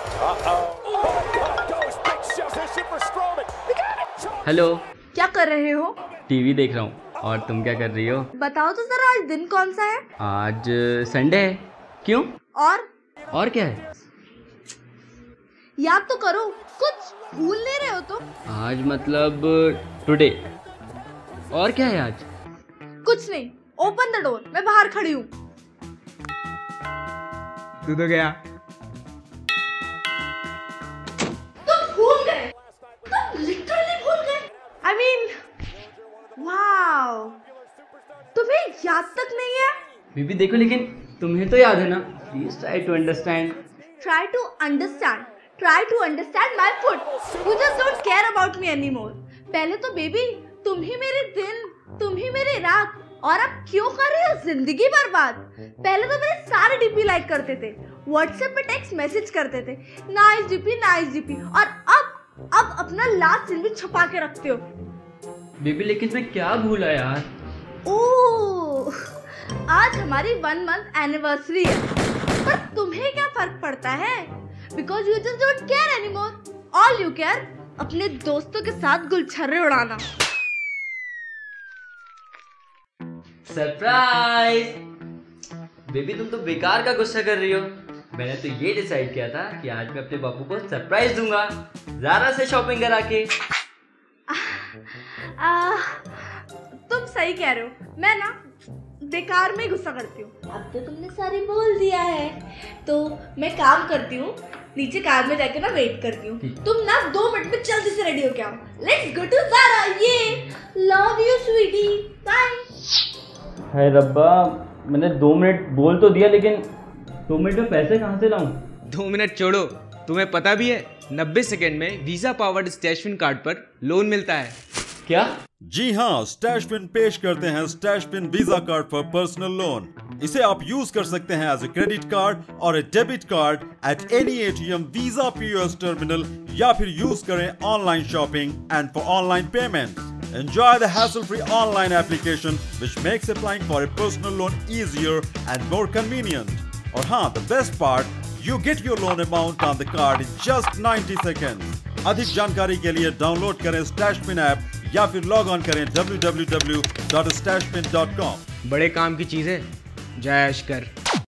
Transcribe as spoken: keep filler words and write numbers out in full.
Hello, क्या कर रहे हो? टीवी देख रहा हूँ। और तुम क्या कर रही हो? बताओ तो जरा, आज दिन कौन सा है? आज संडे है। क्यों? और और क्या है? याद तो करो, कुछ भूल नहीं रहे हो तुम? आज मतलब टुडे। और क्या है आज? कुछ नहीं। ओपन द डोर, मैं बाहर खड़ी हूँ। तू तो गया। तुम भूल गए, तुम लिटरली भूल गए। आई मीन, वाओ, तुम्हें याद तक नहीं है? बीबी देखो, लेकिन तुम्हें तो याद है ना। Please try to understand. Try to understand. Try to understand my foot. You just don't care about me anymore. पहले तो बेबी तुम ही मेरे दिन, तुम ही मेरी रात, और अब क्यों कर रही हो जिंदगी बर्बाद? पहले तो मेरे सारे डीपी लाइक करते थे, व्हाट्सएप पे टेक्स्ट मैसेज करते थे, नाइस डीपी नाइस डीपी, और अब अब अपना लास्ट सीन भी छुपा के रखते हो। बेबी लेकिन मैं क्या भूला यार? ओह, आज हमारी वन मंथ एनिवर्सरी है, पर तुम्हें क्या फर्क पड़ता है? Because you just don't care anymore. All you care, अपने दोस्तों के साथ गुलछर्रे उड़ाना। सरप्राइज! बेबी तुम तो बेकार का गुस्सा कर रही हो। मैंने तो ये डिसाइड किया था कि आज मैं अपने बापू को सरप्राइज दूंगा, ज़ारा से शॉपिंग करा के। आ, तुम सही कह रहे हो। मैं ना बेकार में गुस्सा करती हूँ। अब तो तुमने सारी बोल दिया है, तो मैं काम करती हूँ, नीचे कार में जाके ना वेट करती हूँ। तुम ना दो मिनट में जल्दी से रेडी हो के आओ। Let's go to Zara. ये लव यू स्वीटी, बाय। हाय रब्बा, मैंने दो मिनट बोल तो दिया, लेकिन दो मिनट में पैसे कहाँ से लाऊं? दो मिनट छोड़ो, तुम्हें पता भी है नब्बे सेकंड में वीजा पावर्ड स्टैशफिन कार्ड पर लोन मिलता है। क्या? जी हाँ, स्टैशफिन पेश करते हैं StashFin Visa card for personal loan. इसे आप यूज कर सकते हैं एज ए क्रेडिट कार्ड और a debit card at any ATM, Visa POS terminal, या फिर यूज करें online shopping and for online payment. Enjoy the hassle-free online application which makes applying for a personal loan easier and more convenient. और हाँ, the best part, you get your loan amount on the card in just ninety seconds. अधिक जानकारी के लिए download करें StashFin app या फिर log on करें W W W dot StashFin dot com. बड़े काम की चीज़ है, जय ऐश कर।